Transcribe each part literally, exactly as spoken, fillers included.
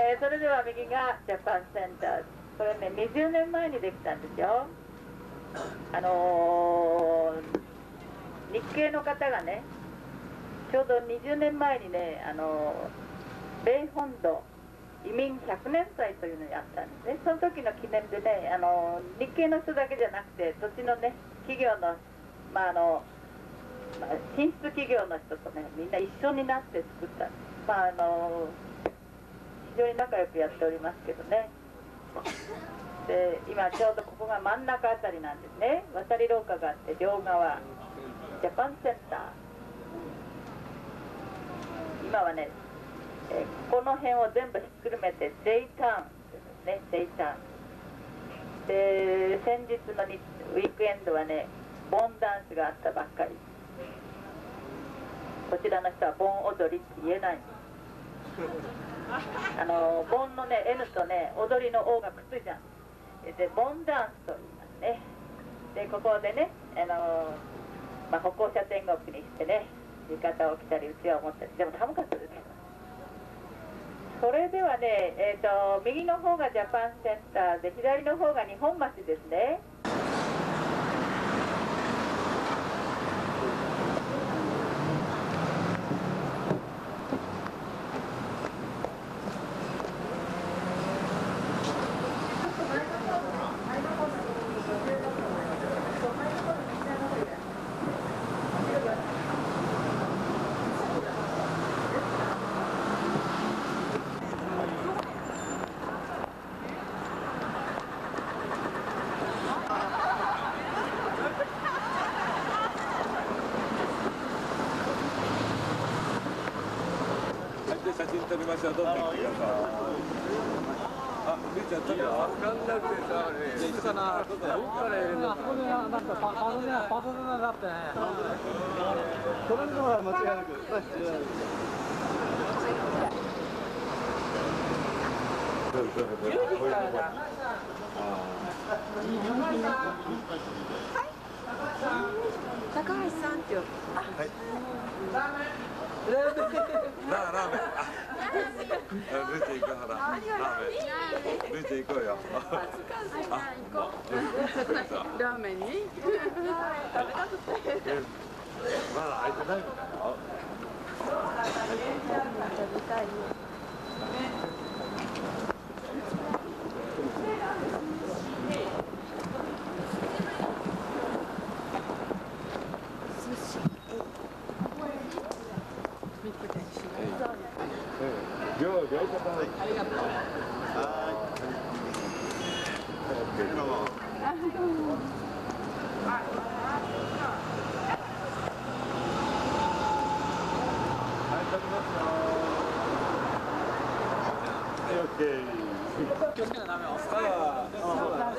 えー、それでは右がジャパンセンター。これね、にじゅうねんまえにできたんですよ。あのー、日系の方がね、ちょうどにじゅうねんまえにね、あのー、米本土移民ひゃくねん祭というのをやったんですね。その時の記念でね、あのー、日系の人だけじゃなくて、土地のね、企業の、まああのまあ、進出企業の人とね、みんな一緒になって作ったんです。まああのー、非常に仲良くやっておりますけどね。で今ちょうどここが真ん中あたりなんですね。渡り廊下があって両側ジャパンセンター。今はね、えー、この辺を全部ひっくるめて J ターンですね。 J ターンで、先日のにウィークエンドはね、ボンダンスがあったばっかり。こちらの人はボン踊りって言えないんです。あのボンのね N とね踊りの O がくっついちゃうんで、ボンダンスと言いますね。でここでね、あのまあ、歩行者天国にしてね、浴衣を着たりうちわを持ったり、でも寒かったです。それではね、えーと右の方がジャパンセンターで左の方が日本町ですね。 写真撮りましょう。どんどん行ってください。あ、みーちゃん撮るよ。わかんなくてさ、いつかな。どこから入れるのかな。ここでなんかパパドネパドネだってね。それのは間違いなく。 高橋さんってよ。はい。 ラーメン。ラーメン。ルーチ行くほら。ラーメン。ルーチ行こうよ。 ラーメンに。食べたくて。 まだ開いてないみたいよ。 食べたいよ。 両両方ありがとう。はい。どうも。はい、食べますよ。はい、オッケー。気をつけなダメよ。ああ、そうだ。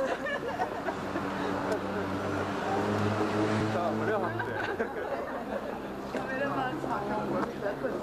さあ、胸を張って。カメラマンさんがもう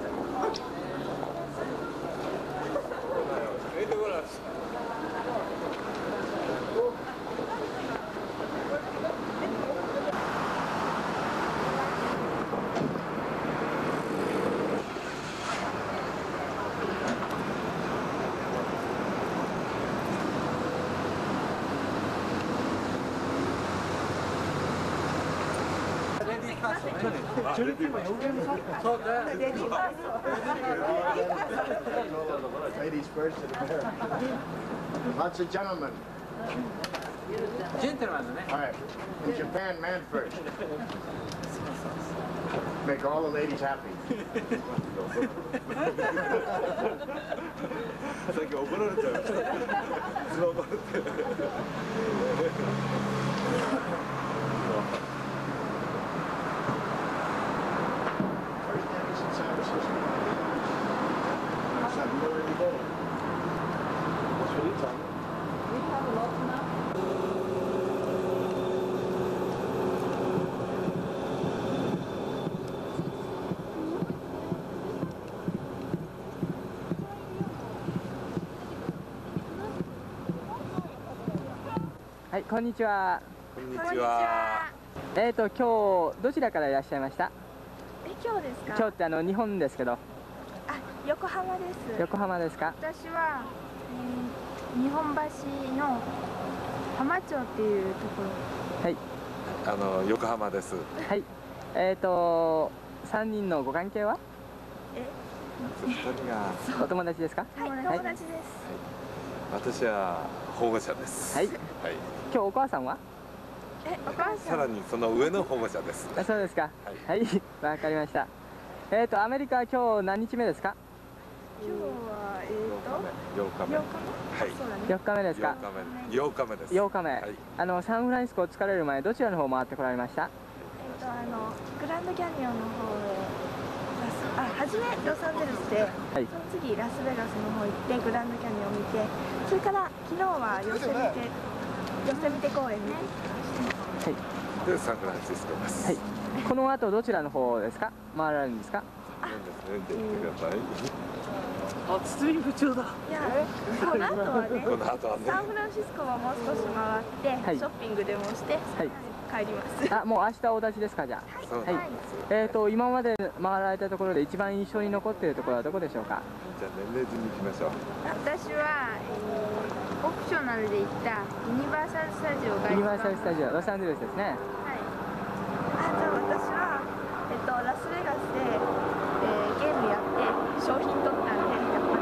Ladies first in America. Lots of gentlemen. Gentlemen, all right. In Japan, man first. Make all the ladies happy. さっき怒られちゃいました。怒られて。 はい、こんにちは。 こんにちは。 えっと今日どちらからいらっしゃいました？ え、今日ですか？ 今日ってあの日本ですけど。 あ、 横浜です。 横浜ですか？ 私は、えー、日本橋の浜町っていうところ。 はい。 あの横浜です。 はい。えっ、ー、とさんにんのご関係は？ え？ ふたりがお友達ですか？ はい、友達です。 私は保護者です。 はい。 はい。 今日お母さんは？ え、お母さん。 さらにその上の保護者です。 あ、そうですか。はい。わ、はい、かりました。えっ、ー、とアメリカ今日何日目ですか？ 今日はえっ、ー、とようかめ。 ようかめ。 はい。 そうだね。 よっかめですか？ ようかめです。 ようかめ。 はい。 あのサンフランシスコを疲れる前どちらの方回ってこられました？ えっ、ー、とあのグランドキャニオンの方へ。あ、初めロサンゼルスで、はい、その次ラスベガスの方行ってグランドキャニオンを見て、それから昨日はヨセミテヨセミテ公園ね。 はい。 でサンフランシスコです。 はい。この後どちらの方ですか？回られるんですか？ 読んでみてください。 あ、堤部長だ。 いや、この後はね、 この後はね、 サンフランシスコはもう少し回って、はい、ショッピングでもして、はい、帰ります。 あ、もう明日お立ちですか、じゃあ。はい。はい、えっ、ー、と今まで回られたところで一番印象に残っているところはどこでしょうか？ じゃあ年齢順に行きましょう。 私は、えー、オプショナルで行ったユニバーサルスタジオが。ユニバーサルスタジオ、ロサンゼルスですね。 はい。あ、じゃあ私はえっとラスベガスで、えー、ゲームやって商品取ったんで。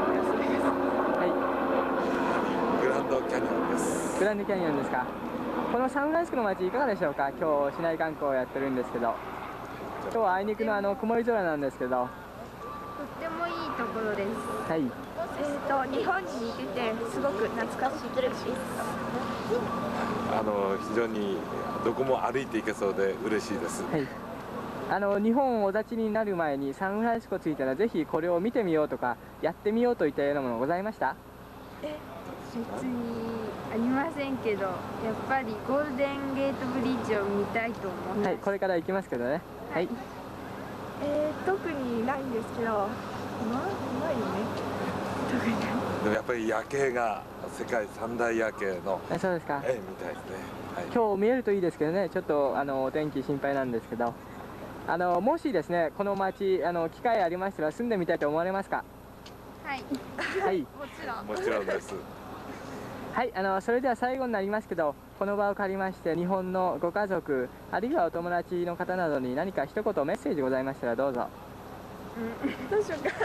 グランドキャニオンです。 グランドキャニオンですか。このサンフランシスコの街いかがでしょうか。今日市内観光をやってるんですけど、今日はあいにくのあの曇り空なんですけど、 とってもいいところです。 はい。 えっと日本に似ててすごく懐かしいです。 あの非常にどこも歩いていけそうで嬉しいです。 はい。あの日本お立ちになる前にサンフランシスコ着いたらぜひこれを見てみようとかやってみようといったようなものございました？ え、別にありませんけど、やっぱりゴールデンゲートブリッジを見たいと思います。 はい、これから行きますけどね。はい。 えー、特にないんですけど、まあないよね。特にない。 でもやっぱり夜景が世界三大夜景の。 あ、そうですか。 え、見たいですね。はい。 今日見えるといいですけどね。ちょっとあのお天気心配なんですけど。あのもしですね、この町あの機会ありましたら住んでみたいと思われますか？ はい。 はい。 もちろん。 もちろんです。 はい、あのそれでは最後になりますけど、この場を借りまして日本のご家族あるいはお友達の方などに何か一言メッセージございましたらどうぞ。 うん、どうしようか。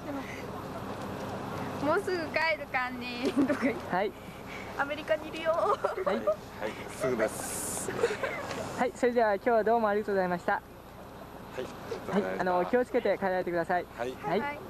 もうすぐ帰るかんねとか言って。はい。アメリカにいるよ。 はい。はい、 すぐです。 はい、それでは今日はどうもありがとうございました。 はい。 はい、あの気をつけて帰られてください。 はい。 はい。